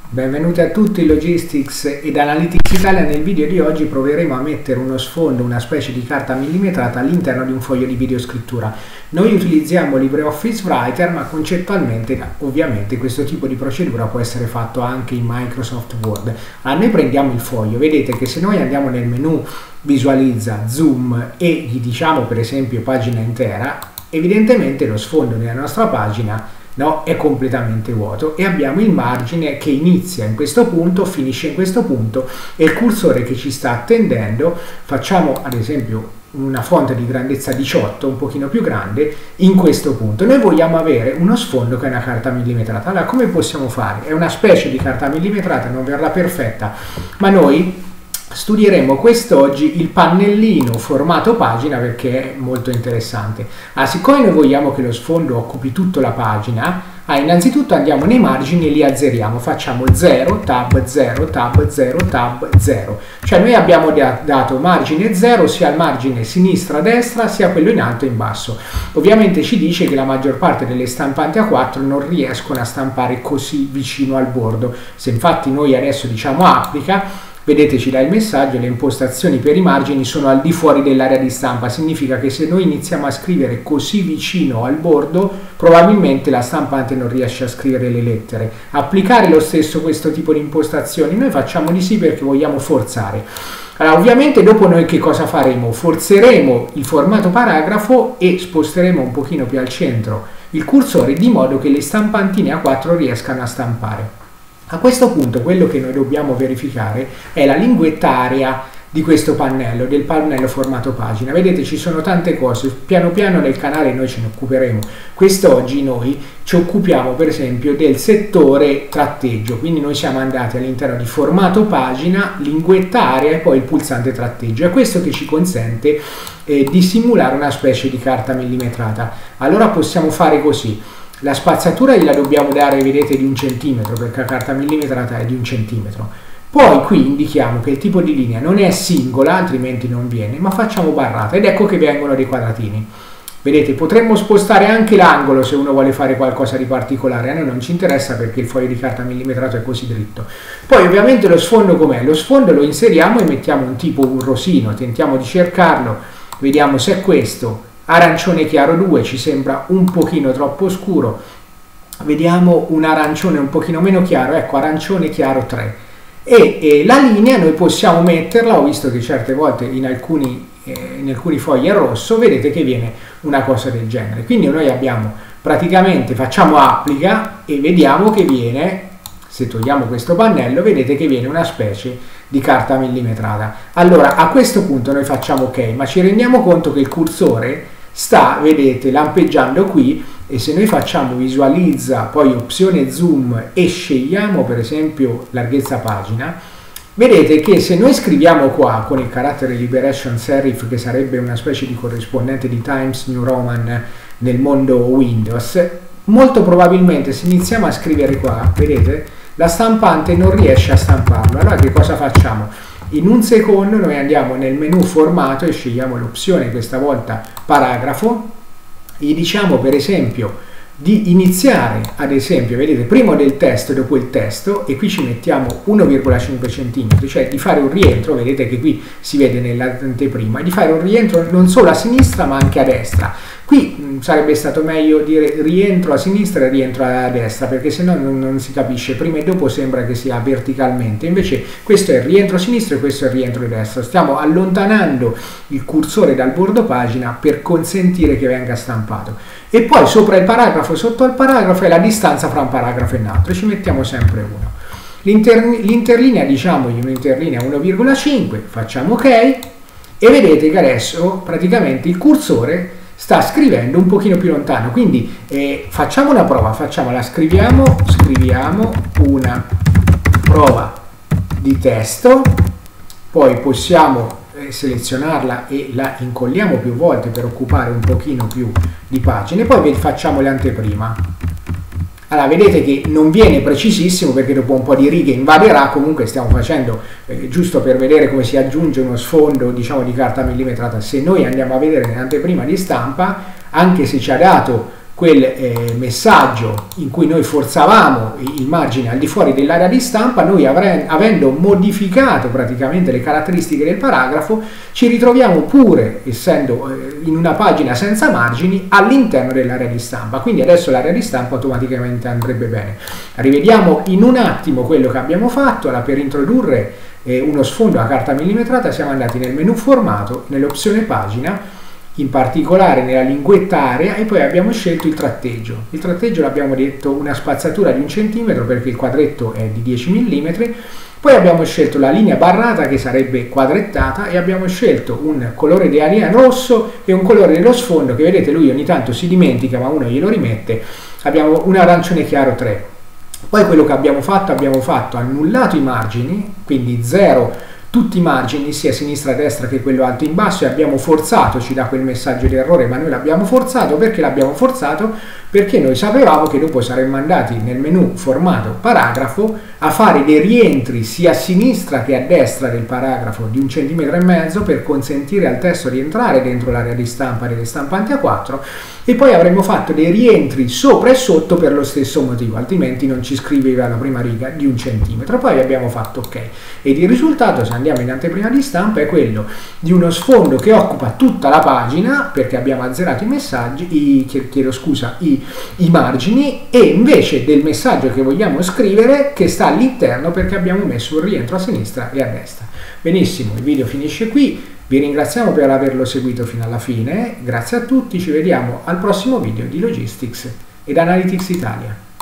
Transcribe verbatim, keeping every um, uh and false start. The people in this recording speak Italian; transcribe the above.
Benvenuti a tutti Logistics ed Analytics Italia. Nel video di oggi proveremo a mettere uno sfondo, una specie di carta millimetrata all'interno di un foglio di videoscrittura. Noi utilizziamo LibreOffice Writer, ma concettualmente ovviamente questo tipo di procedura può essere fatto anche in Microsoft Word. Allora, noi prendiamo il foglio, vedete che se noi andiamo nel menu visualizza, zoom e gli diciamo per esempio pagina intera, evidentemente lo sfondo della nostra pagina no, è completamente vuoto e abbiamo il margine che inizia in questo punto, finisce in questo punto e il cursore che ci sta attendendo. Facciamo ad esempio una fonte di grandezza diciotto, un pochino più grande, in questo punto. Noi vogliamo avere uno sfondo che è una carta millimetrata. Allora come possiamo fare? È una specie di carta millimetrata, non verrà perfetta, ma noi studieremo quest'oggi il pannellino formato pagina perché è molto interessante. Ah, siccome noi vogliamo che lo sfondo occupi tutta la pagina, ah, innanzitutto andiamo nei margini e li azzeriamo, facciamo zero, tab, zero, tab, zero, tab, zero. Cioè noi abbiamo dato margine zero sia al margine sinistra-destra sia quello in alto e in basso. Ovviamente ci dice che la maggior parte delle stampanti A quattro non riescono a stampare così vicino al bordo. Se infatti noi adesso diciamo applica, vedete ci dà il messaggio, le impostazioni per i margini sono al di fuori dell'area di stampa, significa che se noi iniziamo a scrivere così vicino al bordo probabilmente la stampante non riesce a scrivere le lettere. Applicare lo stesso questo tipo di impostazioni? Noi facciamo di sì perché vogliamo forzare. Allora, ovviamente dopo noi che cosa faremo? Forzeremo il formato paragrafo e sposteremo un pochino più al centro il cursore di modo che le stampantine A quattro riescano a stampare. A questo punto quello che noi dobbiamo verificare è la linguettaria di questo pannello, del pannello formato pagina. Vedete ci sono tante cose, piano piano nel canale noi ce ne occuperemo. Quest'oggi noi ci occupiamo per esempio del settore tratteggio, quindi noi siamo andati all'interno di formato pagina, linguettaria e poi il pulsante tratteggio. È questo che ci consente eh, di simulare una specie di carta millimetrata. Allora possiamo fare così. La spaziatura gliela dobbiamo dare, vedete, di un centimetro, perché la carta millimetrata è di un centimetro. Poi qui indichiamo che il tipo di linea non è singola, altrimenti non viene, ma facciamo barrata ed ecco che vengono dei quadratini. Vedete, potremmo spostare anche l'angolo se uno vuole fare qualcosa di particolare, a noi non ci interessa perché il foglio di carta millimetrato è così dritto. Poi ovviamente lo sfondo com'è? Lo sfondo lo inseriamo e mettiamo un tipo, un rosino, tentiamo di cercarlo, vediamo se è questo. Arancione chiaro due ci sembra un pochino troppo scuro, vediamo un arancione un pochino meno chiaro, ecco arancione chiaro tre e, e la linea noi possiamo metterla, ho visto che certe volte in alcuni, eh, in alcuni fogli è rosso, vedete che viene una cosa del genere, quindi noi abbiamo praticamente, facciamo applica e vediamo che viene, se togliamo questo pannello, vedete che viene una specie di carta millimetrata. Allora a questo punto noi facciamo ok, ma ci rendiamo conto che il cursore sta, vedete, lampeggiando qui e se noi facciamo visualizza, poi opzione zoom e scegliamo per esempio larghezza pagina, vedete che se noi scriviamo qua con il carattere liberation serif, che sarebbe una specie di corrispondente di Times New Roman nel mondo Windows, molto probabilmente se iniziamo a scrivere qua, vedete, la stampante non riesce a stamparlo. Allora che cosa facciamo? In un secondo noi andiamo nel menu formato e scegliamo l'opzione, questa volta paragrafo, gli diciamo per esempio di iniziare, ad esempio, vedete, prima del testo e dopo il testo, e qui ci mettiamo uno virgola cinque centimetri, cioè di fare un rientro, vedete che qui si vede nell'anteprima, di fare un rientro non solo a sinistra ma anche a destra. Qui mh, sarebbe stato meglio dire rientro a sinistra e rientro a destra, perché se no non, non si capisce, prima e dopo sembra che sia verticalmente, invece questo è il rientro a sinistra e questo è il rientro a destra. Stiamo allontanando il cursore dal bordo pagina per consentire che venga stampato. E poi sopra il paragrafo, sotto al paragrafo è la distanza fra un paragrafo e un altro, ci mettiamo sempre uno. L'interlinea, diciamo un'interlinea uno virgola cinque, facciamo ok e vedete che adesso praticamente il cursore sta scrivendo un pochino più lontano, quindi eh, facciamo una prova, facciamola, scriviamo, scriviamo una prova di testo, poi possiamo eh, selezionarla e la incolliamo più volte per occupare un pochino più di pagine, poi facciamo l'anteprima. Allora vedete che non viene precisissimo perché dopo un po' di righe invaderà, comunque stiamo facendo eh, giusto per vedere come si aggiunge uno sfondo, diciamo, di carta millimetrata. Se noi andiamo a vedere nell'anteprima di stampa, anche se ci ha dato quel eh, messaggio in cui noi forzavamo il margine al di fuori dell'area di stampa, noi avre- avendo modificato praticamente le caratteristiche del paragrafo, ci ritroviamo pure, essendo eh, in una pagina senza margini, all'interno dell'area di stampa. Quindi adesso l'area di stampa automaticamente andrebbe bene. Rivediamo in un attimo quello che abbiamo fatto. Allora, per introdurre eh, uno sfondo a carta millimetrata siamo andati nel menu formato, nell'opzione pagina, in particolare nella linguetta area, e poi abbiamo scelto il tratteggio. Il tratteggio l'abbiamo detto una spazzatura di un centimetro perché il quadretto è di dieci millimetri, poi abbiamo scelto la linea barrata che sarebbe quadrettata e abbiamo scelto un colore di area rosso e un colore dello sfondo che vedete lui ogni tanto si dimentica ma uno glielo rimette, abbiamo un arancione chiaro tre. Poi quello che abbiamo fatto, abbiamo fatto annullato i margini, quindi zero tutti i margini sia a sinistra a destra che quello alto in basso, e abbiamo forzato, ci dà quel messaggio di errore, ma noi l'abbiamo forzato. Perché l'abbiamo forzato? Perché noi sapevamo che dopo saremmo andati nel menu formato paragrafo a fare dei rientri sia a sinistra che a destra del paragrafo di un centimetro e mezzo per consentire al testo di entrare dentro l'area di stampa delle stampanti A quattro, e poi avremmo fatto dei rientri sopra e sotto per lo stesso motivo, altrimenti non ci scriveva la prima riga di un centimetro. Poi abbiamo fatto ok, ed il risultato, se andiamo in anteprima di stampa, è quello di uno sfondo che occupa tutta la pagina perché abbiamo azzerato i messaggi, i, chiedo scusa, i, i margini, e invece del messaggio che vogliamo scrivere che sta all'interno perché abbiamo messo un rientro a sinistra e a destra. Benissimo, il video finisce qui. Vi ringraziamo per averlo seguito fino alla fine, grazie a tutti, ci vediamo al prossimo video di Logistics ed Analytics Italia.